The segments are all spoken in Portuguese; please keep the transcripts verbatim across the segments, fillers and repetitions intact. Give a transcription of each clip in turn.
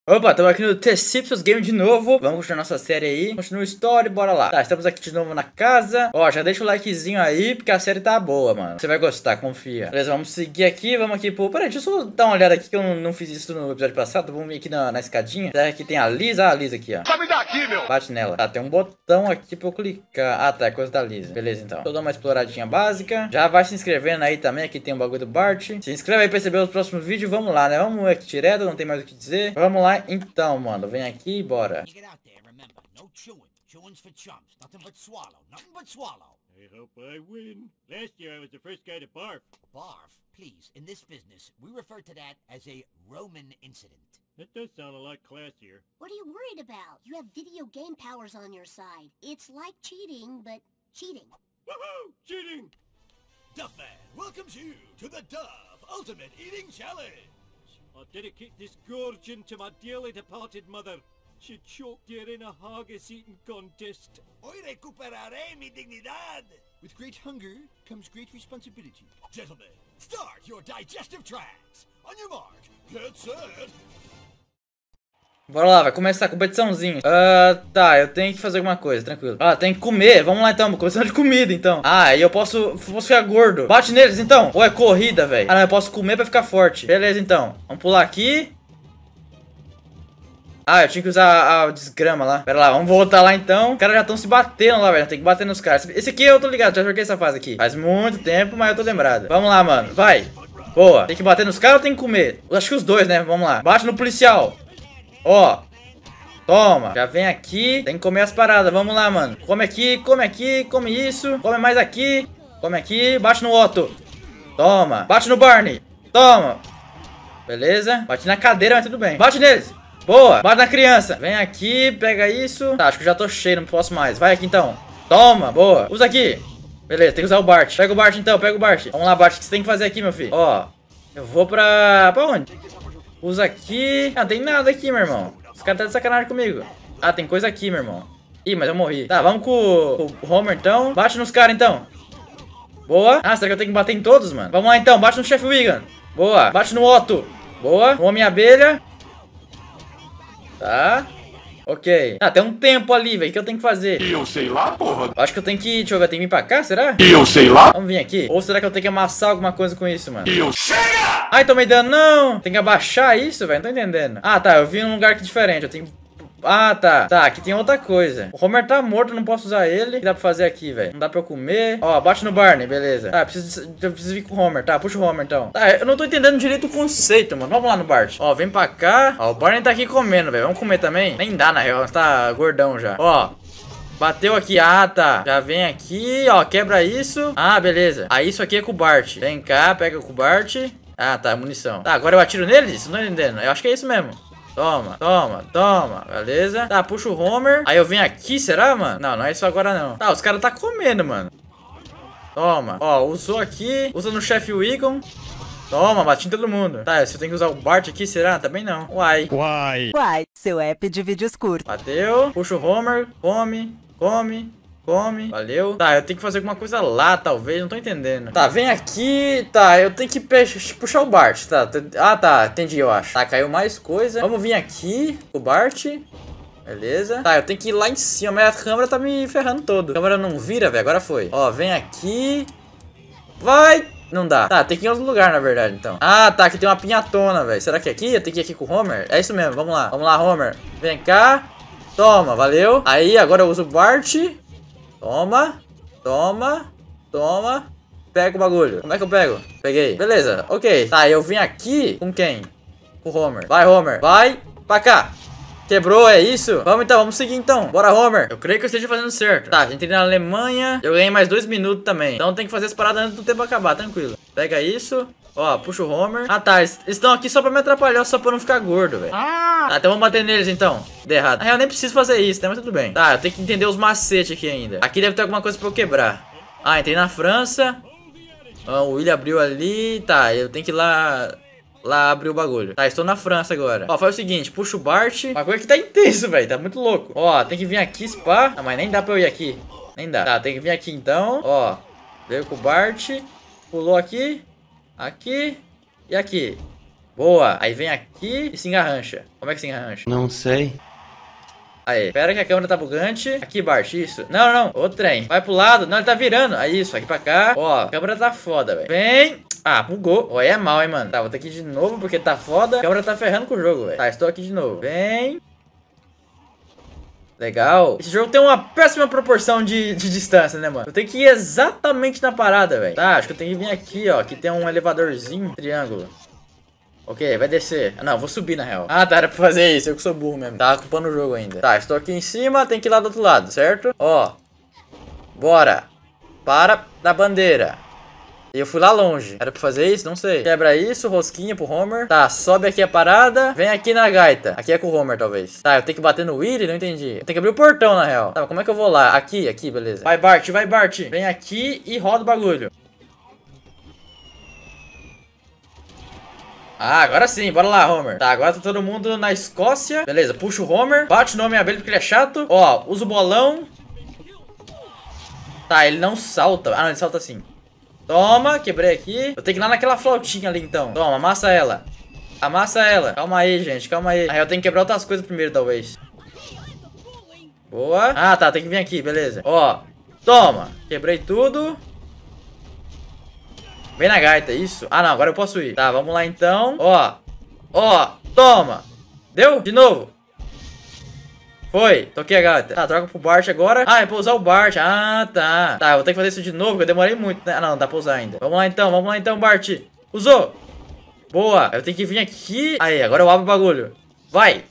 Opa, estamos aqui no Tecipsos Game de novo. Vamos continuar nossa série aí. Continua o story, bora lá. Tá, estamos aqui de novo na casa. Ó, já deixa o likezinho aí, porque a série tá boa, mano. Você vai gostar, confia. Beleza, vamos seguir aqui. Vamos aqui pro... Peraí, deixa eu só dar uma olhada aqui, que eu não, não fiz isso no episódio passado. Vamos vir aqui na, na escadinha. Será que tem a Lisa? Ah, a Lisa aqui, ó. Sai daqui, meu! Bate nela. Tá, tem um botão aqui pra eu clicar. Ah, tá, é coisa da Lisa. Beleza, então. Deixa eu dar uma exploradinha básica. Já vai se inscrevendo aí também. Aqui tem um bagulho do Bart. Se inscreve aí pra receber os próximos vídeos. Vamos lá, né? Vamos aqui direto, não tem mais o que dizer. Vamos lá, então, mano. Vem aqui e bora. I hope I win. Last year I was the first guy to barf. Barf? Please, in this business, we refer to that as a Roman incident. That does sound a lot classier. What are you worried about? You have video game powers on your side. It's like cheating, but cheating. Woohoo! Cheating! Duffman welcomes you to the Dove Ultimate Eating Challenge. I'll dedicate this gorging to my dearly departed mother. She choked her in a haggis eating contest. Hoy recuperaré mi dignidad. With great hunger comes great responsibility. Gentlemen, start your digestive tracts. On your mark, get set. Bora lá, vai começar a competiçãozinha. Ah, tá, eu tenho que fazer alguma coisa, tranquilo. Ah, tem que comer, vamos lá então, competição de comida então. Ah, e eu posso, posso ficar gordo. Bate neles então. Ou é corrida, velho. Ah, não, eu posso comer pra ficar forte. Beleza então, vamos pular aqui. Ah, eu tinha que usar a, a desgrama lá. Pera lá, vamos voltar lá então. Os caras já estão se batendo lá, velho. Tem que bater nos caras. Esse aqui eu tô ligado, já joguei essa fase aqui. Faz muito tempo, mas eu tô lembrado. Vamos lá, mano, vai. Boa. Tem que bater nos caras ou tem que comer? Eu acho que os dois, né? Vamos lá. Bate no policial. Ó, toma, já vem aqui. Tem que comer as paradas, vamos lá, mano. Come aqui, come aqui, come isso. Come mais aqui, come aqui. Bate no Otto. Toma, bate no Barney. Toma. Beleza, bate na cadeira, mas tudo bem. Bate neles, boa, bate na criança. Vem aqui, pega isso. Tá, acho que eu já tô cheio, não posso mais. Vai aqui então, toma, boa. Usa aqui, beleza, tem que usar o Bart. Pega o Bart então, pega o Bart. Vamos lá, Bart, o que você tem que fazer aqui, meu filho? Ó, eu vou pra... pra onde? Usa aqui. Ah, não tem nada aqui, meu irmão. Os caras tá de sacanagem comigo. Ah, tem coisa aqui, meu irmão. Ih, mas eu morri. Tá, vamos com, com o Homer, então. Bate nos caras, então. Boa. Ah, será que eu tenho que bater em todos, mano? Vamos lá, então. Bate no Chef Wigan. Boa. Bate no Otto. Boa. No Homem-Abelha. Tá. Ok. Ah, tem um tempo ali, velho. O que eu tenho que fazer? Eu sei lá, porra. Acho que eu tenho que... Deixa eu ver. Eu tenho que vir pra cá, será? Eu sei lá. Vamos vir aqui. Ou será que eu tenho que amassar alguma coisa com isso, mano? Eu... Chega! Ai, tomei dano, não. Tem que abaixar isso, velho, não tô entendendo. Ah, tá, eu vi num lugar aqui diferente, eu tenho... Ah, tá, tá, aqui tem outra coisa. O Homer tá morto, não posso usar ele. O que dá pra fazer aqui, velho? Não dá pra eu comer. Ó, bate no Barney, beleza. Tá, preciso, eu preciso vir com o Homer, tá, puxa o Homer, então. Tá, eu não tô entendendo direito o conceito, mano. Vamos lá no Bart. Ó, vem pra cá. Ó, o Barney tá aqui comendo, velho, vamos comer também? Nem dá, na real, você tá gordão já. Ó, bateu aqui, ah, tá. Já vem aqui, ó, quebra isso. Ah, beleza. Ah, isso aqui é com o Bart. Vem cá, pega com o Bart. Ah, tá, munição. Tá, agora eu atiro neles? Não tô entendendo. Eu acho que é isso mesmo. Toma, toma, toma. Beleza. Tá, puxa o Homer. Aí eu venho aqui, será, mano? Não, não é isso agora, não. Tá, os caras tá comendo, mano. Toma. Ó, usou aqui. Usa no Chef Wigan. Toma, bati em todo mundo. Tá, se eu tenho que usar o Bart aqui, será? Também não. Uai. Why? Uai, seu app de vídeos curtos. Bateu. Puxa o Homer. Come, come. Come, valeu. Tá, eu tenho que fazer alguma coisa lá, talvez, não tô entendendo. Tá, vem aqui. Tá, eu tenho que puxar o Bart, tá. Ah, tá, entendi, eu acho. Tá, caiu mais coisa. Vamos vir aqui, o Bart. Beleza. Tá, eu tenho que ir lá em cima, mas a câmera tá me ferrando todo. A câmera não vira, velho, agora foi. Ó, vem aqui. Vai. Não dá. Tá, tem que ir em outro lugar, na verdade, então. Ah, tá, aqui tem uma pinhatona, velho. Será que é aqui? Eu tenho que ir aqui com o Homer? É isso mesmo, vamos lá. Vamos lá, Homer. Vem cá. Toma, valeu. Aí, agora eu uso o Bart. Toma, toma, toma. Pega o bagulho. Como é que eu pego? Peguei. Beleza, ok. Tá, eu vim aqui com quem? Com o Homer. Vai, Homer. Vai pra cá. Quebrou, é isso? Vamos então, vamos seguir então. Bora, Homer. Eu creio que eu esteja fazendo certo. Tá, a gente na Alemanha. Eu ganhei mais dois minutos também. Então tem que fazer as paradas antes do tempo acabar, tranquilo. Pega isso. Ó, puxa o Homer. Ah, tá. Eles estão aqui só pra me atrapalhar, só pra não ficar gordo, velho. Ah. Tá, então vamos bater neles, então. De errado. Na real, eu nem preciso fazer isso, né? Mas tudo bem. Tá, eu tenho que entender os macetes aqui ainda. Aqui deve ter alguma coisa pra eu quebrar. Ah, entrei na França. Ah, o William abriu ali. Tá, eu tenho que ir lá... Lá abrir o bagulho. Tá, estou na França agora. Ó, faz o seguinte, puxa o Bart. Uma coisa que tá intenso, velho. Tá muito louco. Ó, tem que vir aqui, spa. Ah, mas nem dá pra eu ir aqui. Nem dá. Tá, tem que vir aqui, então. Ó, veio com o Bart. Pulou aqui. Aqui. E aqui. Boa. Aí vem aqui e se engarrancha. Como é que se engarrancha? Não sei. Aí, espera que a câmera tá bugante. Aqui, Bart, isso. Não, não, não. O trem. Vai pro lado. Não, ele tá virando. Aí, isso. Aqui pra cá. Ó, a câmera tá foda, velho. Vem. Ah, bugou. Ó, é mal, hein, mano. Tá, vou ter que ir de novo porque tá foda. A câmera tá ferrando com o jogo, velho. Tá, estou aqui de novo. Vem. Legal. Esse jogo tem uma péssima proporção de, de distância, né, mano? Eu tenho que ir exatamente na parada, velho. Tá, acho que eu tenho que vir aqui, ó. Aqui tem um elevadorzinho, triângulo. Ok, vai descer. Ah, não, vou subir na real. Ah, tá, era pra fazer isso. Eu que sou burro mesmo. Tá ocupando o jogo ainda. Tá, estou aqui em cima, tem que ir lá do outro lado, certo? Ó. Bora. Para da bandeira. E eu fui lá longe. Era pra fazer isso? Não sei. Quebra isso, rosquinha pro Homer. Tá, sobe aqui a parada. Vem aqui na gaita. Aqui é com o Homer, talvez. Tá, eu tenho que bater no Willy? Não entendi. Eu tenho que abrir o portão, na real. Tá, mas como é que eu vou lá? Aqui, aqui, beleza. Vai, Bart, vai, Bart. Vem aqui e roda o bagulho. Ah, agora sim, bora lá, Homer. Tá, agora tá todo mundo na Escócia. Beleza, puxa o Homer. Bate no Homem-Abelha porque ele é chato. Ó, usa o bolão. Tá, ele não salta. Ah, não, ele salta assim. Toma, quebrei aqui. Eu tenho que ir lá naquela flautinha ali, então. Toma, amassa ela. Amassa ela. Calma aí, gente, calma aí. Aí eu tenho que quebrar outras coisas primeiro, talvez. Boa. Ah, tá, tem que vir aqui, beleza. Ó, toma. Quebrei tudo. Vem na gaita, isso. Ah, não, agora eu posso ir. Tá, vamos lá, então. Ó, ó, toma. Deu? De novo. Foi, toquei a gaita. Tá, troca pro Bart agora. Ah, é pra usar o Bart. Ah, tá. Tá, eu vou ter que fazer isso de novo, porque eu demorei muito, né? Ah, não, não dá pra usar ainda. Vamos lá então, vamos lá então, Bart. Usou. Boa, eu tenho que vir aqui. Aí, agora eu abro o bagulho. Vai.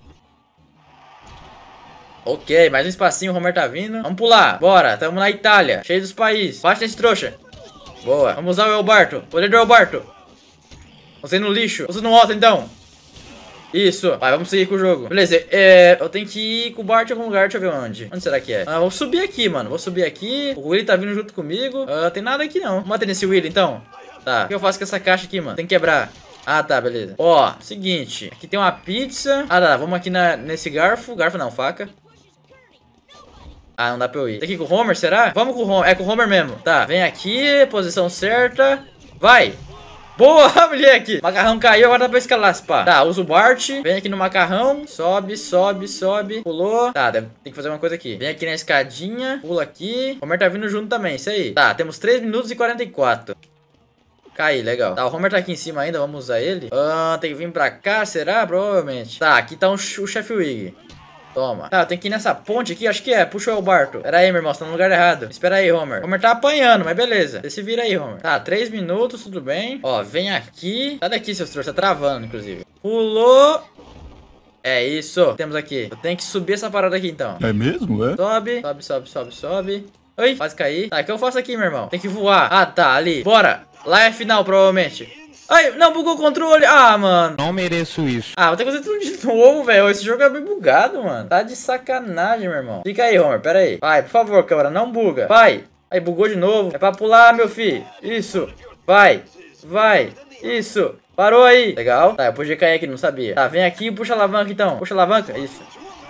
Ok, mais um espacinho, o Homer tá vindo. Vamos pular, bora, tamo na Itália. Cheio dos países. Bate nesse trouxa. Boa, vamos usar o Elbarto. Poder do Elbarto. Usei no lixo. Usa no Otto, então. Isso, vai, vamos seguir com o jogo. Beleza, é, eu tenho que ir com o Bart em algum lugar, deixa eu ver onde. Onde será que é? Ah, vou subir aqui, mano, vou subir aqui. O Willy tá vindo junto comigo. Ah, tem nada aqui não. Vamos bater nesse Willy, então. Tá, o que eu faço com essa caixa aqui, mano? Tem que quebrar. Ah, tá, beleza. Ó, seguinte, aqui tem uma pizza. Ah, tá, vamos aqui na, nesse garfo. Garfo não, faca. Ah, não dá pra eu ir. Tem que ir com o Homer, será? Vamos com o Homer, é com o Homer mesmo. Tá, vem aqui, posição certa. Vai. Boa, moleque! Macarrão caiu, agora dá pra escalar, pá. Tá, usa o Bart. Vem aqui no macarrão. Sobe, sobe, sobe. Pulou. Tá, deve, tem que fazer uma coisa aqui. Vem aqui na escadinha. Pula aqui. O Homer tá vindo junto também, isso aí. Tá, temos três minutos e quarenta e quatro. Caí, legal. Tá, o Homer tá aqui em cima ainda, vamos usar ele. Ah, tem que vir pra cá, será? Provavelmente. Tá, aqui tá um, o Chef Wig. Toma. Tá, eu tenho que ir nessa ponte aqui, acho que é. Puxa o Elbarto. Pera aí, meu irmão, você tá no lugar errado. Espera aí, Homer. Homer tá apanhando, mas beleza. Você se vira aí, Homer. Tá, três minutos, tudo bem. Ó, vem aqui. Sai daqui, seus trouxas. Tá travando, inclusive. Pulou. É isso. Temos aqui. Eu tenho que subir essa parada aqui, então. É mesmo, é? Sobe, sobe, sobe, sobe, sobe. Oi, quase cair. Tá, o que eu faço aqui, meu irmão? Tem que voar. Ah, tá, ali. Bora. Lá é a final, provavelmente. Ai, não, bugou o controle. Ah, mano. Não mereço isso. Ah, vou ter que fazer tudo de novo, velho. Esse jogo é bem bugado, mano. Tá de sacanagem, meu irmão. Fica aí, Homer. Pera aí. Vai, por favor, câmera. Não buga. Vai. Aí, bugou de novo. É pra pular, meu filho. Isso. Vai. Vai. Isso. Parou aí. Legal. Tá, eu podia cair aqui, não sabia. Tá, vem aqui e puxa a alavanca, então. Puxa a alavanca. Isso.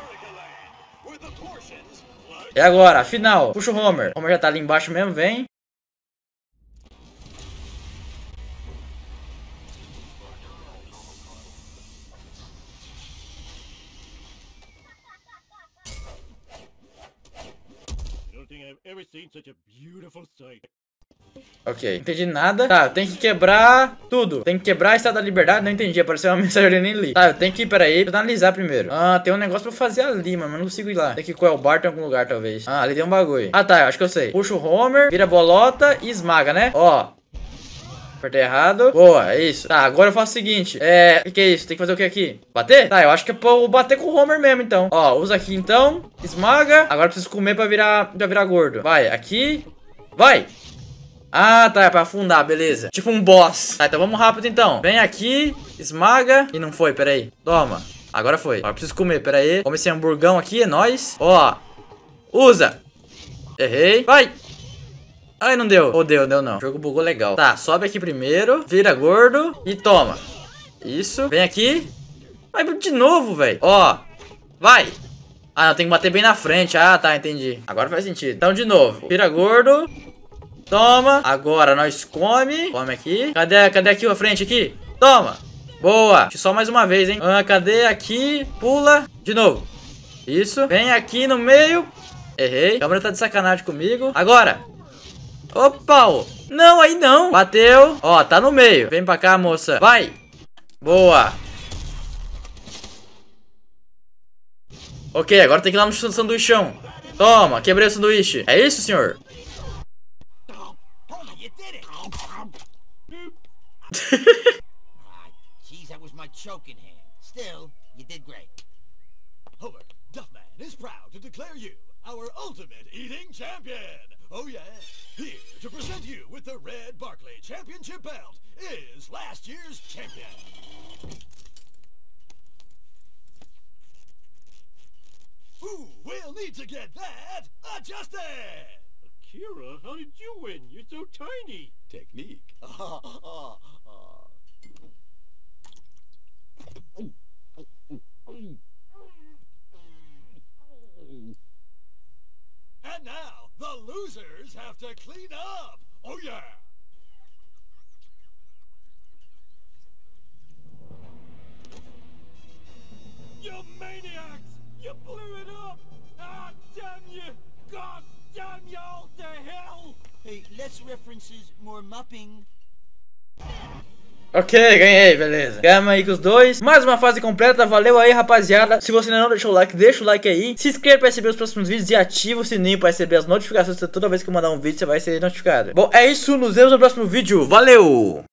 E agora, a final. Puxa o Homer. O Homer já tá ali embaixo mesmo, vem. Ever seen such a beautiful sight. Ok, entendi nada. Tá, eu tenho que quebrar tudo. Tem que quebrar a Estátua da Liberdade. Não entendi, apareceu uma mensagem eu nem li. Tá, eu tenho que ir, peraí, deixa eu analisar primeiro. Ah, tem um negócio pra fazer ali, mano, mas não consigo ir lá. Tem que ir com o Elbart em algum lugar, talvez. Ah, ali tem um bagulho. Ah, tá, eu acho que eu sei. Puxa o Homer, vira a bolota e esmaga, né? Ó. Apertei errado. Boa, é isso. Tá, agora eu faço o seguinte. É, o que, que é isso? Tem que fazer o que aqui? Bater? Tá, eu acho que é pra eu bater com o Homer mesmo, então. Ó, usa aqui, então. Esmaga. Agora eu preciso comer pra virar, pra virar gordo. Vai, aqui. Vai. Ah, tá, é pra afundar, beleza. Tipo um boss. Tá, então vamos rápido, então. Vem aqui, esmaga. E não foi, peraí. Toma. Agora foi. Agora eu preciso comer, peraí. Come esse hamburgão aqui, é nóis. Ó. Usa. Errei. Vai. Ai, não deu. Oh, deu, deu não. O jogo bugou legal. Tá, sobe aqui primeiro. Vira gordo. E toma. Isso. Vem aqui. Vai de novo, velho. Ó. Vai. Ah, não. Tem que bater bem na frente. Ah, tá. Entendi. Agora faz sentido. Então, de novo. Vira gordo. Toma. Agora nós come. Come aqui. Cadê, cadê aqui a frente aqui? Toma. Boa. Só mais uma vez, hein? Ah, cadê? Aqui. Pula. De novo. Isso. Vem aqui no meio. Errei. A câmera tá de sacanagem comigo. Agora. Opa. Não, aí não. Bateu. Ó, tá no meio. Vem pra cá, moça. Vai. Boa. Ok, agora tem que ir lá no sanduichão. Toma, quebrei o sanduíche. É isso, senhor? You did it! Ah, jeez, that was my choking hand. Still, you did great. Homer, Duffman is proud to declare you our ultimate eating champion. Oh yeah, here to present you with the Red Barkley Championship belt is last year's champion. Ooh, we'll need to get that adjusted. Akira, how did you win? You're so tiny. Technique. And now, the losers have to clean up. Oh yeah. You maniacs! You blew it up! Ah, damn you! God damn you all to hell! Hey, less references, more mopping. Ok, ganhei, beleza. Ganhamos aí com os dois. Mais uma fase completa, valeu aí, rapaziada. Se você ainda não deixou o like, deixa o like aí. Se inscreva para receber os próximos vídeos e ativa o sininho para receber as notificações. Toda vez que eu mandar um vídeo, você vai ser notificado. Bom, é isso. Nos vemos no próximo vídeo. Valeu!